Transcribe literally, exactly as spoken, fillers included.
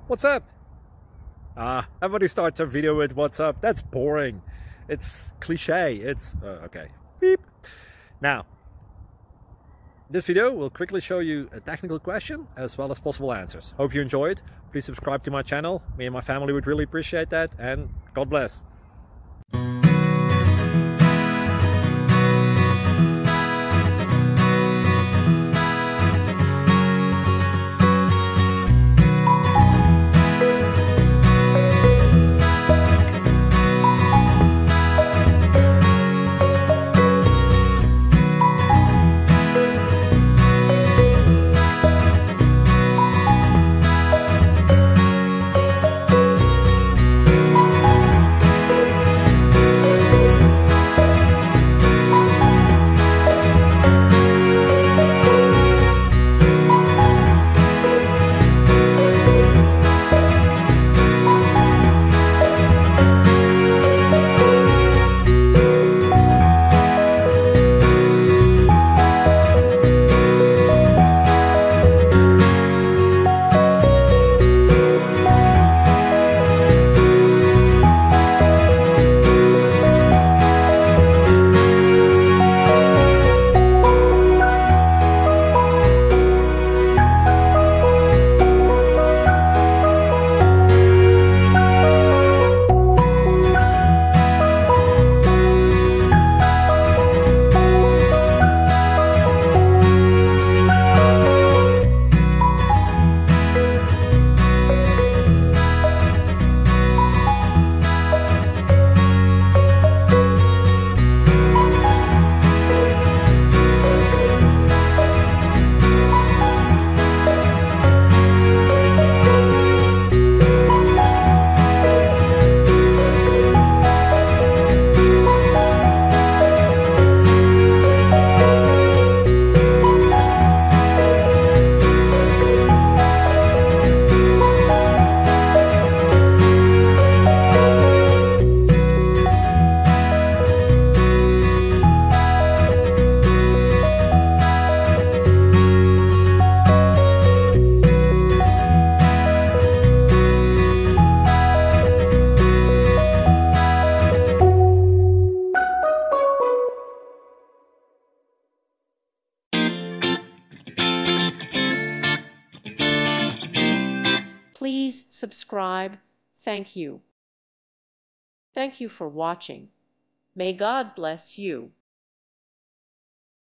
What's up? Ah, everybody starts a video with what's up. That's boring. It's cliche. It's uh, okay. Beep. Now, this video will quickly show you a technical question as well as possible answers. Hope you enjoyed. Please subscribe to my channel. Me and my family would really appreciate that, and God bless. Please subscribe. Thank you. Thank you for watching. May God bless you.